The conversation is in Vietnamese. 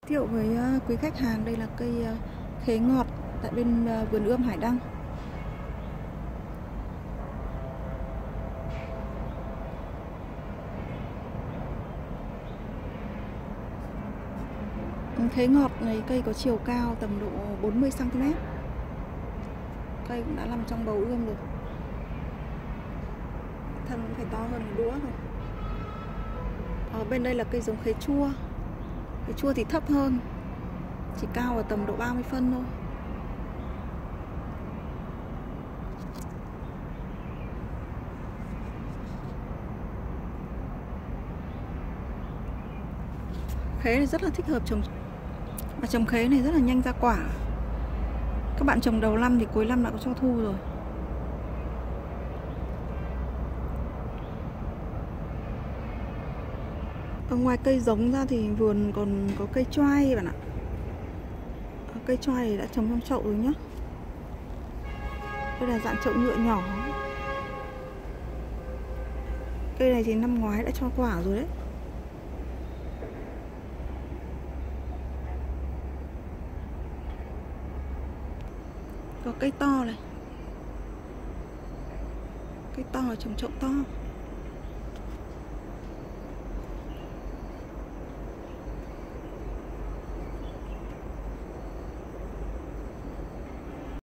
Thiệu với quý khách hàng, đây là cây khế ngọt tại bên vườn ươm Hải Đăng. Khế ngọt này cây có chiều cao tầm độ 40 cm. Cây cũng đã nằm trong bầu ươm rồi. Thân cũng phải to hơn cái đũa rồi. Ở bên đây là cây giống khế chua. Khế chua thì thấp hơn, chỉ cao ở tầm độ 30 phân thôi. Khế này rất là thích hợp trồng. Và trồng khế này rất là nhanh ra quả. Các bạn trồng đầu năm thì cuối năm đã có cho thu rồi. Ở ngoài cây giống ra thì vườn còn có cây choai bạn ạ. Cây choai này đã trồng trong chậu rồi nhá. Đây là dạng chậu nhựa nhỏ. Cây này thì năm ngoái đã cho quả rồi đấy. Có cây to này. Cây to là trồng chậu to.